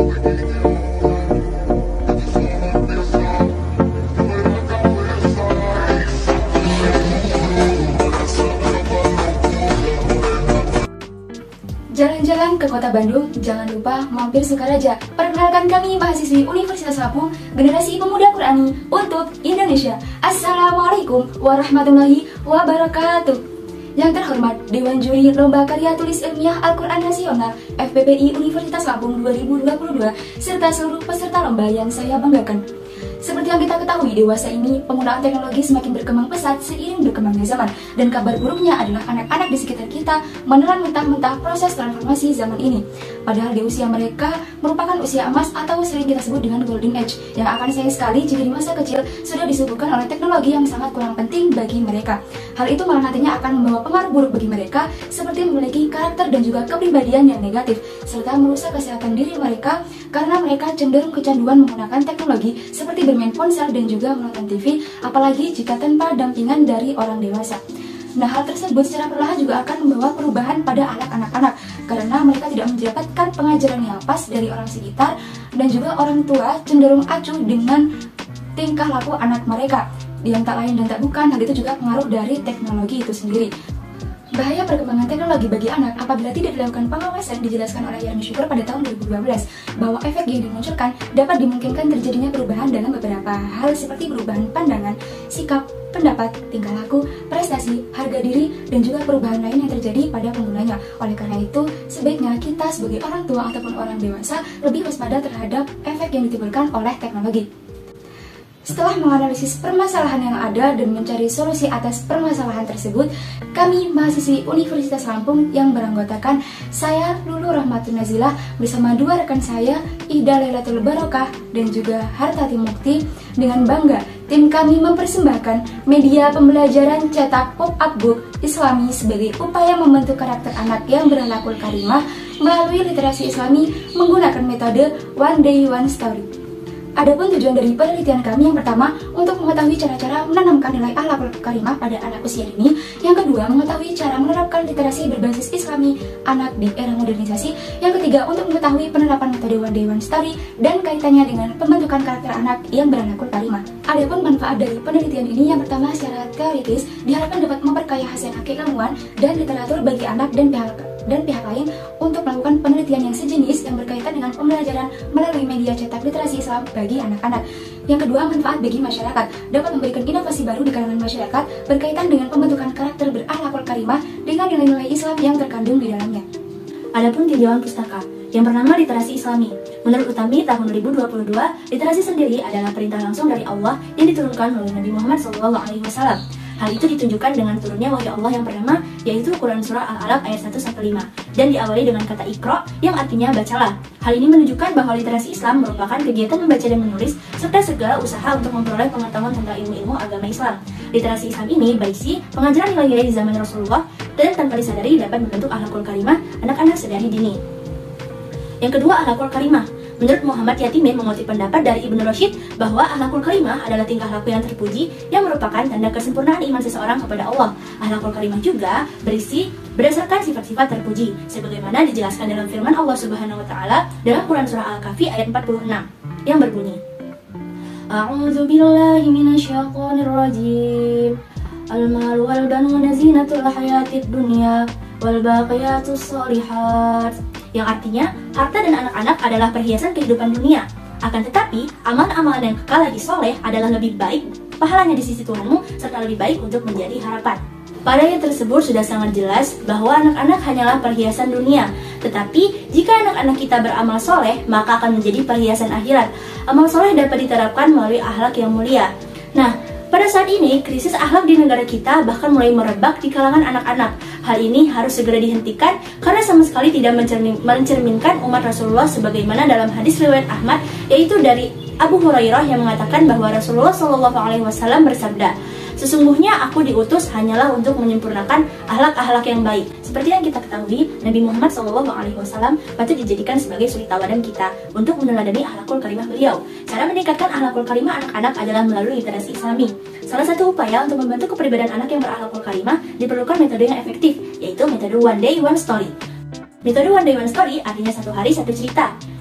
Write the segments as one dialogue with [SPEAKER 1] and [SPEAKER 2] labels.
[SPEAKER 1] Jalan-jalan ke kota Bandung, jangan lupa mampir Sukaraja. Perkenalkan kami mahasiswi Universitas Lampung, generasi pemuda Qurani untuk Indonesia. Assalamualaikum warahmatullahi wabarakatuh. Yang terhormat Dewan Juri Lomba Karya Tulis Ilmiah Al-Quran Nasional FPPI Universitas Lampung 2022, serta seluruh peserta lomba yang saya banggakan. Seperti yang kita ketahui, dewasa ini penggunaan teknologi semakin berkembang pesat seiring berkembangnya zaman. Dan kabar buruknya adalah anak-anak di sekitar kita menelan mentah-mentah proses transformasi zaman ini. Padahal di usia mereka merupakan usia emas atau sering kita sebut dengan golden age, yang akan sayang sekali jika di masa kecil sudah disuguhkan oleh teknologi yang sangat kurang penting bagi mereka. Hal itu malah nantinya akan membawa pengaruh buruk bagi mereka, seperti memiliki karakter dan juga kepribadian yang negatif, serta merusak kesehatan diri mereka karena mereka cenderung kecanduan menggunakan teknologi seperti bermain ponsel dan juga menonton TV, apalagi jika tanpa dampingan dari orang dewasa. Nah, hal tersebut secara perlahan juga akan membawa perubahan pada anak-anak karena mereka tidak mendapatkan pengajaran yang pas dari orang sekitar, dan juga orang tua cenderung acuh dengan tingkah laku anak mereka. Yang tak lain dan tak bukan, hal itu juga pengaruh dari teknologi itu sendiri. Bahaya perkembangan teknologi bagi anak apabila tidak dilakukan pengawasan dijelaskan oleh Yarni Syukur pada tahun 2012 bahwa efek yang dimunculkan dapat dimungkinkan terjadinya perubahan dalam beberapa hal seperti perubahan pandangan, sikap, pendapat, tingkah laku, prestasi, harga diri, dan juga perubahan lain yang terjadi pada penggunanya. Oleh karena itu, sebaiknya kita sebagai orang tua ataupun orang dewasa lebih waspada terhadap efek yang ditimbulkan oleh teknologi. Setelah menganalisis permasalahan yang ada dan mencari solusi atas permasalahan tersebut, kami mahasiswi Universitas Lampung yang beranggotakan saya Lulu Rahmatun Nazilah bersama dua rekan saya, Ida Lailatul Barokah dan juga Hartati Mukti, dengan bangga tim kami mempersembahkan media pembelajaran cetak pop-up book Islami sebagai upaya membentuk karakter anak yang berakhlakul karimah melalui literasi Islami menggunakan metode One Day One Story. Adapun tujuan dari penelitian kami, yang pertama untuk mengetahui cara-cara menanamkan nilai akhlakul karimah pada anak usia dini, yang kedua mengetahui cara menerapkan literasi berbasis Islami anak di era modernisasi, yang ketiga untuk mengetahui penerapan metode One Day One Story dan kaitannya dengan pembentukan karakter anak yang berakhlakul karimah. Adapun manfaat dari penelitian ini, yang pertama secara teoritis diharapkan dapat memperkaya hasil keilmuan dan literatur bagi anak dan pihak lain untuk melakukan penelitian yang sejenis yang berkaitan dengan pembelajaran melalui media cetak literasi Islam bagi anak-anak. Yang kedua, manfaat bagi masyarakat, dapat memberikan inovasi baru di kalangan masyarakat berkaitan dengan pembentukan karakter berakhlakul karimah dengan nilai-nilai Islam yang terkandung di dalamnya. Adapun tinjauan pustaka yang bernama literasi Islami. Menurut Utami tahun 2022, literasi sendiri adalah perintah langsung dari Allah yang diturunkan melalui Nabi Muhammad SAW. Hal itu ditunjukkan dengan turunnya wahyu Allah yang pertama, yaitu Quran Surah Al-Alaq ayat 1-5, dan diawali dengan kata Iqra yang artinya bacalah. Hal ini menunjukkan bahwa literasi Islam merupakan kegiatan membaca dan menulis, serta segala usaha untuk memperoleh pengetahuan tentang ilmu-ilmu agama Islam. Literasi Islam ini berisi pengajaran nilai-nilai di zaman Rasulullah, dan tanpa disadari dapat membentuk akhlakul karimah anak-anak sedari dini. Yang kedua, akhlakul karimah. Menurut Muhammad Yatimin mengutip pendapat dari Ibnu Rashid bahwa akhlakul karimah adalah tingkah laku yang terpuji yang merupakan tanda kesempurnaan iman seseorang kepada Allah. Akhlakul karimah juga berisi berdasarkan sifat-sifat terpuji, sebagaimana dijelaskan dalam firman Allah Subhanahu wa Ta'ala dalam Quran Surah Al-Kahfi ayat 46 yang berbunyi, A'udzu billahi minasyaitonir rajim. Al-malu wal banuna zinatul hayatid dunya wal baqiyatus sholihat, yang artinya harta dan anak-anak adalah perhiasan kehidupan dunia. Akan tetapi, amalan-amalan yang kekal lagi soleh adalah lebih baik pahalanya di sisi Tuhanmu, serta lebih baik untuk menjadi harapan. Pada ayat tersebut sudah sangat jelas bahwa anak-anak hanyalah perhiasan dunia. Tetapi, jika anak-anak kita beramal soleh, maka akan menjadi perhiasan akhirat. Amal soleh dapat diterapkan melalui akhlak yang mulia. Nah, pada saat ini, krisis akhlak di negara kita bahkan mulai merebak di kalangan anak-anak. Hal ini harus segera dihentikan karena sama sekali tidak mencerminkan umat Rasulullah, sebagaimana dalam hadis riwayat Ahmad, yaitu dari Abu Hurairah yang mengatakan bahwa Rasulullah SAW bersabda, sesungguhnya aku diutus hanyalah untuk menyempurnakan akhlak-akhlak yang baik. Seperti yang kita ketahui, Nabi Muhammad SAW patut dijadikan sebagai suri tauladan kita untuk meneladani akhlakul karimah beliau. Cara meningkatkan akhlakul karimah anak-anak adalah melalui literasi Islami. Salah satu upaya untuk membantu kepribadian anak yang berakhlakul karimah diperlukan metode yang efektif, yaitu metode One Day One Story. Metode One Day One Story artinya satu hari satu cerita,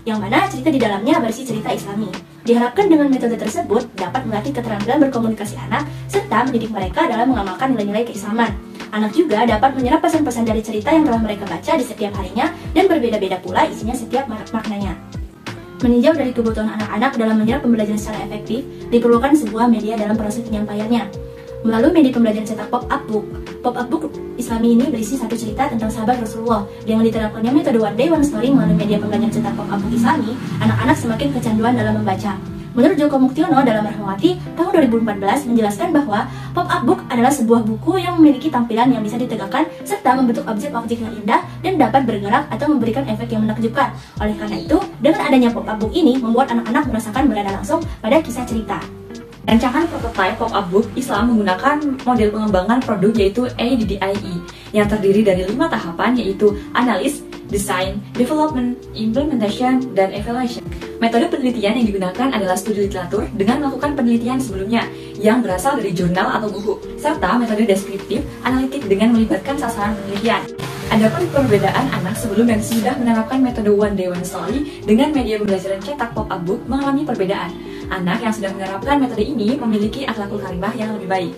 [SPEAKER 2] yang mana cerita di dalamnya berisi cerita Islami. Diharapkan dengan metode tersebut dapat melatih keterampilan berkomunikasi anak serta mendidik mereka dalam mengamalkan nilai-nilai keislaman. Anak juga dapat menyerap pesan-pesan dari cerita yang telah mereka baca di setiap harinya dan berbeda-beda pula isinya setiap maknanya. Meninjau dari kebutuhan anak-anak dalam menyerap pembelajaran secara efektif, diperlukan sebuah media dalam proses penyampaiannya. Melalui media pembelajaran cetak pop-up book. Pop-up book Islami ini berisi satu cerita tentang sahabat Rasulullah. Dengan diterapkannya metode One Day One Story melalui media pembelajaran cetak pop-up book Islami, anak-anak semakin kecanduan dalam membaca. Menurut Joko Muktiono dalam Rahmawati tahun 2014 menjelaskan bahwa pop-up book adalah sebuah buku yang memiliki tampilan yang bisa ditegakkan serta membentuk objek-objek yang indah dan dapat bergerak atau memberikan efek yang menakjubkan. Oleh karena itu, dengan adanya pop-up book ini membuat anak-anak merasakan berada langsung pada kisah cerita.
[SPEAKER 3] Rancangan prototipe pop-up book Islam menggunakan model pengembangan produk yaitu ADDIE yang terdiri dari 5 tahapan yaitu analis, design, development, implementation, dan evaluation. Metode penelitian yang digunakan adalah studi literatur dengan melakukan penelitian sebelumnya yang berasal dari jurnal atau buku, serta metode deskriptif analitik dengan melibatkan sasaran penelitian. Adapun perbedaan anak sebelum dan sesudah menerapkan metode One Day One Story dengan media pembelajaran cetak pop-up book mengalami perbedaan. Anak yang sudah menerapkan metode ini memiliki akhlakul karimah yang lebih baik.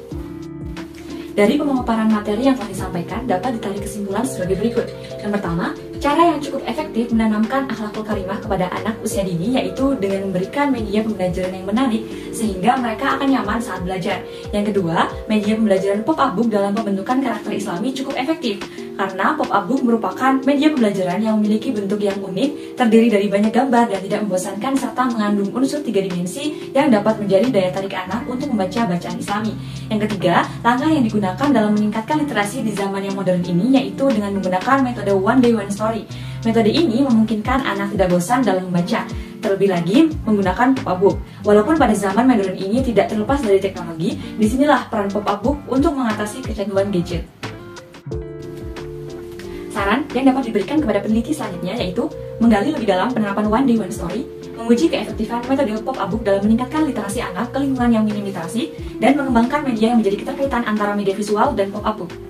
[SPEAKER 3] Dari pemaparan materi yang telah disampaikan dapat ditarik kesimpulan sebagai berikut. Yang pertama, cara yang cukup efektif menanamkan akhlakul karimah kepada anak usia dini yaitu dengan memberikan media pembelajaran yang menarik sehingga mereka akan nyaman saat belajar. Yang kedua, media pembelajaran pop-up book dalam pembentukan karakter Islami cukup efektif karena pop-up book merupakan media pembelajaran yang memiliki bentuk yang unik, terdiri dari banyak gambar dan tidak membosankan serta mengandung unsur 3 dimensi yang dapat menjadi daya tarik anak untuk membaca bacaan Islami. Yang ketiga, langkah yang digunakan dalam meningkatkan literasi di zaman yang modern ini yaitu dengan menggunakan metode One Day One Story. Metode ini memungkinkan anak tidak bosan dalam membaca, terlebih lagi menggunakan pop-up book. Walaupun pada zaman modern ini tidak terlepas dari teknologi, disinilah peran pop-up book untuk mengatasi kecanduan gadget. Saran yang dapat diberikan kepada peneliti selanjutnya yaitu menggali lebih dalam penerapan One Day One Story, menguji keefektifan metode pop-up book dalam meningkatkan literasi anak ke lingkungan yang minim literasi, dan mengembangkan media yang menjadi keterkaitan antara media visual dan pop-up book.